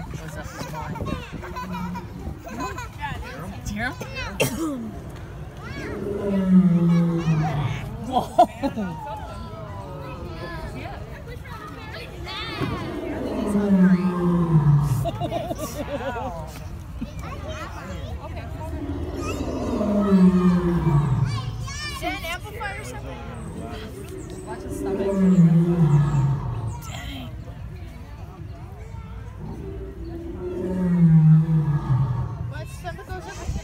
What's up is mine. Serum? Whoa! He's hungry. Is that an amplifier or something? Watch his stomach. Dang. What stomach goes up?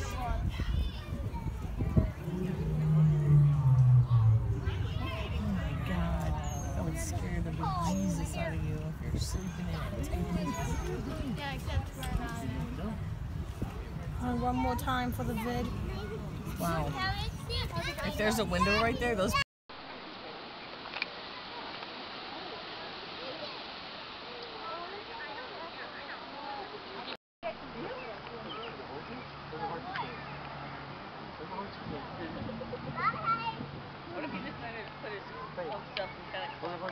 Oh my god. That would scare the bejesus out of you if you're sleeping in it. Yeah, except we're not. One more time for the vid. Wow. If there's a window right there, those what if he decided to put his own stuff in kind of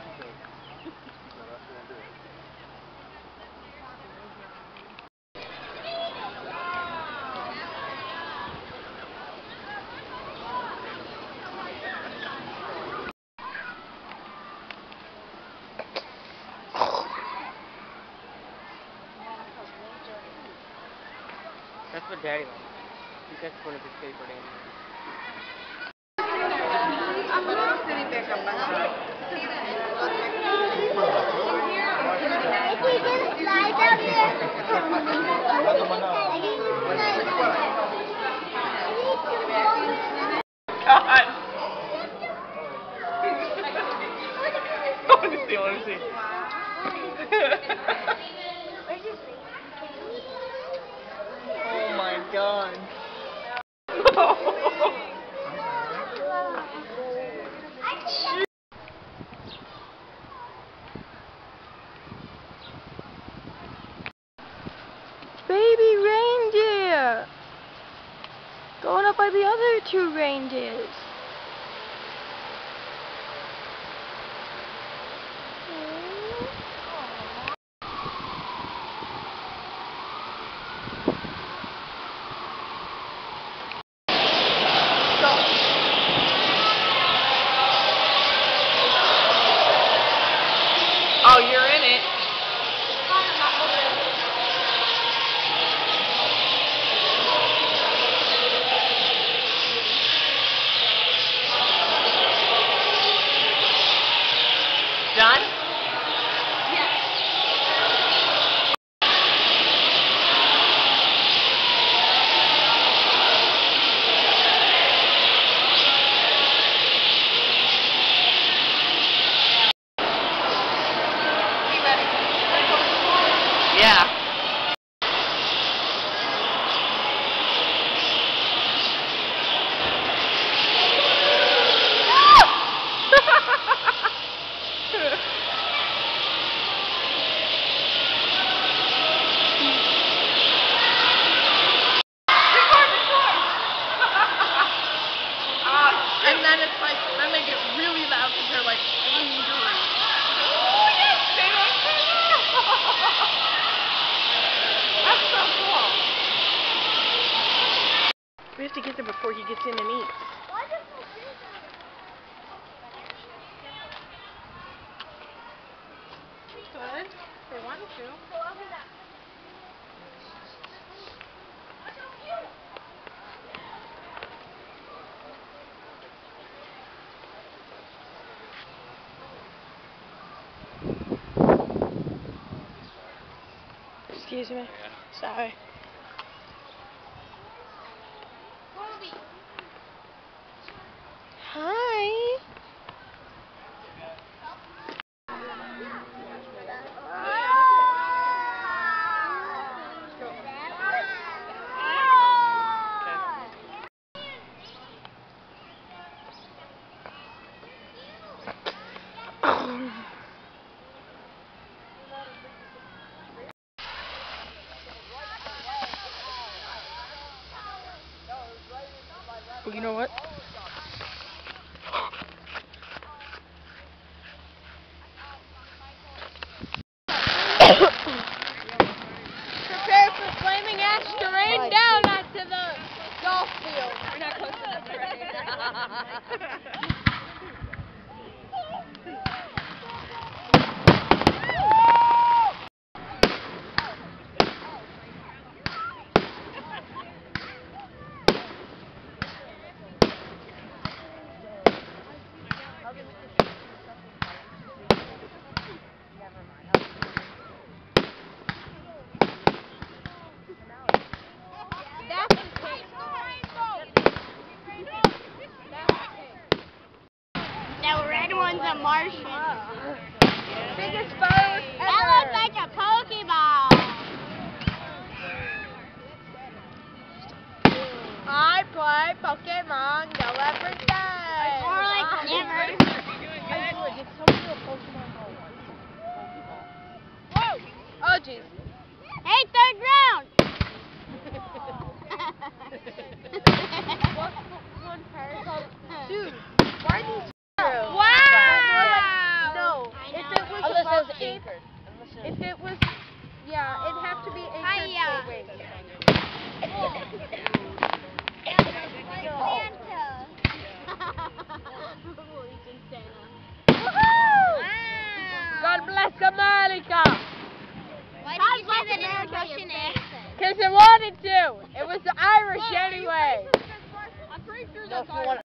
That's what Daddy likes. He said it's one of his favorite animals. God! I want to see. Oh my god. Baby reindeer! Going up by the other two reindeers. Oh, you're in it. Done? Yeah. And then it's like, then they get really loud because they're like angry. Oh, yes, stay like that. That's so cool. We have to get there before he gets in and eats. Good. They want to. Excuse me. Sorry. Hi. You know what? straight down onto the golf field. We're not close enough right. The red one's a Martian. Biggest boat ever. That looks like a Pokeball. I play Pokemon Go every day. More like never. Whoa! Oh jeez. Hey, third round. Dude, why are these? Wow. No, if it was Unless a it was box shape, anchored. if it was, yeah, it'd have to be anchored Hiya. for wings. God bless America! Why did you say that in a Russian accent? Because I wanted to. It was Irish anyway. No, if you want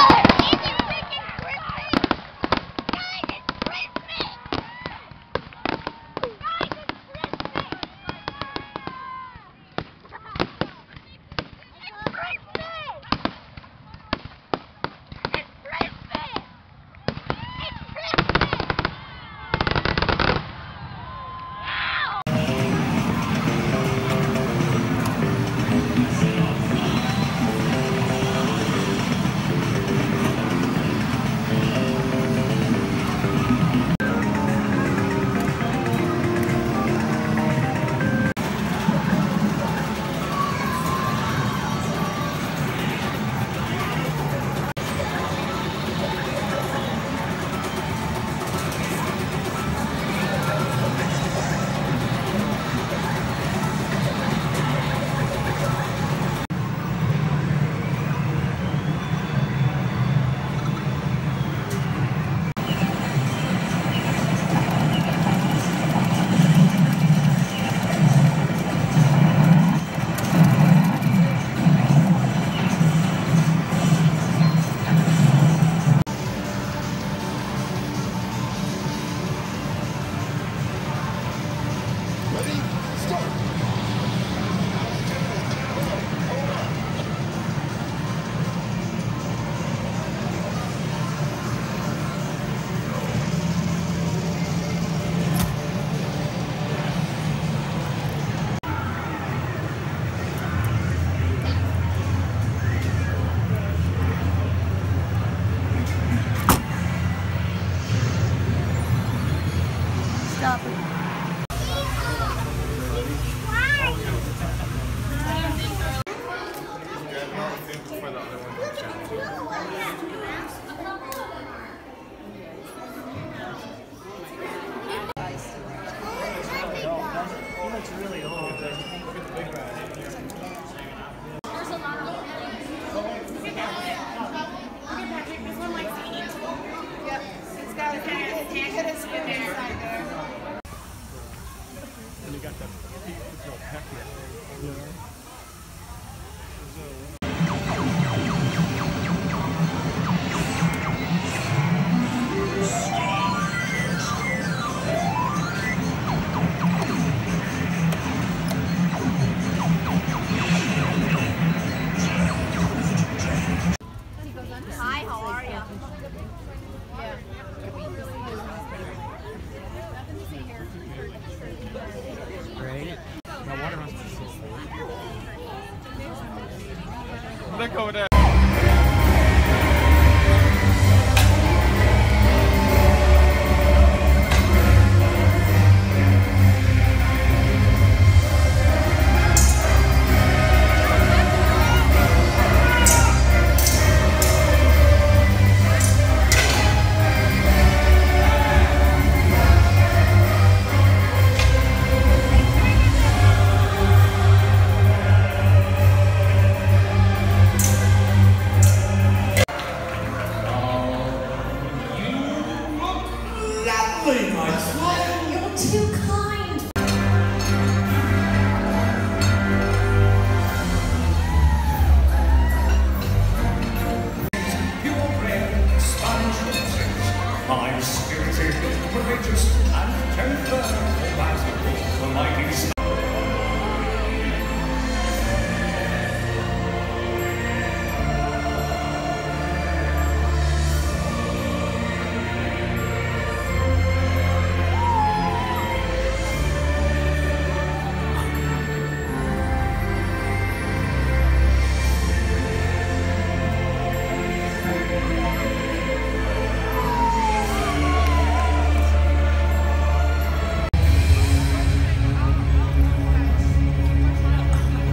Stop it. He looks really old. And you got that heck yeah. Hi, how are you? Right? That water must be so cold. Look over there.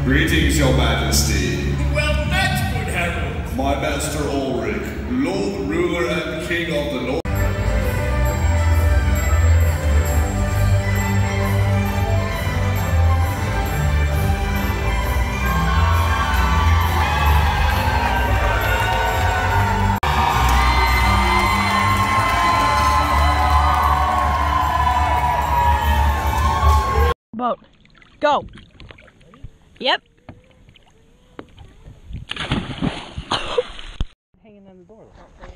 Greetings, Your Majesty. Well met, good herald. My master Ulrich, Lord, ruler, and king of the North. Boat. Go. Yep. Hanging on the door.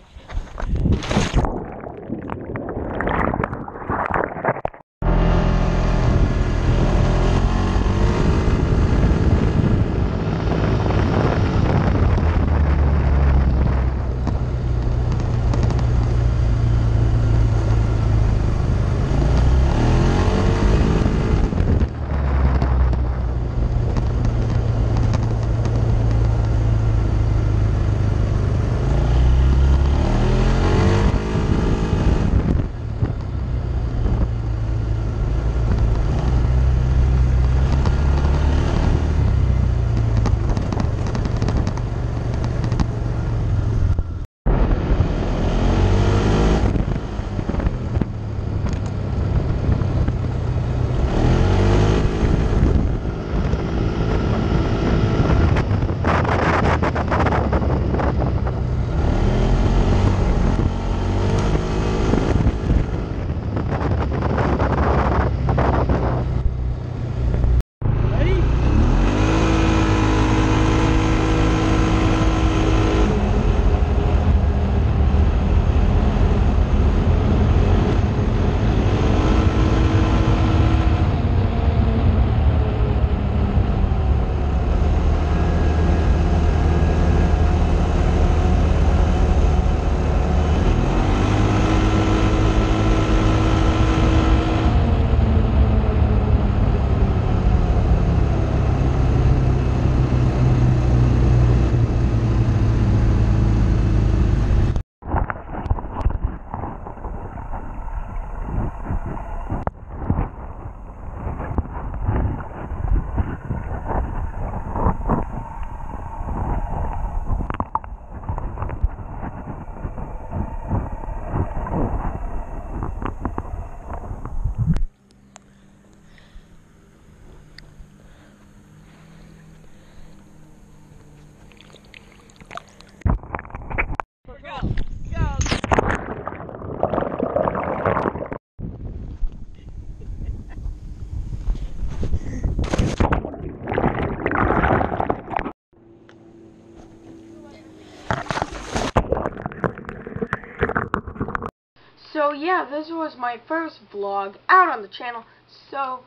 So yeah, this was my first vlog out on the channel. So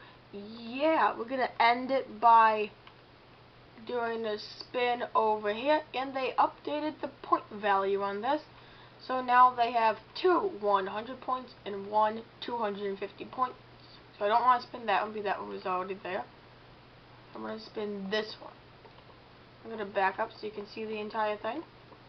yeah, we're gonna end it by doing a spin over here, and they updated the point value on this. So now they have 2 100 points and 1 250 points. So I don't want to spin that one because that one was already there. I'm gonna spin this one. I'm gonna back up so you can see the entire thing.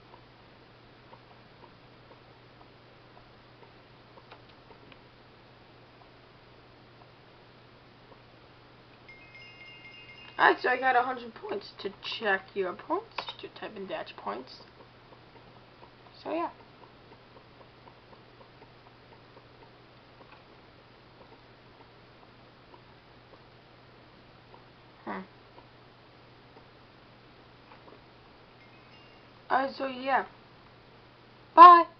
Alright, so I got 100 points. To check your points, to type in dash points. So yeah. Alright, so yeah. Bye!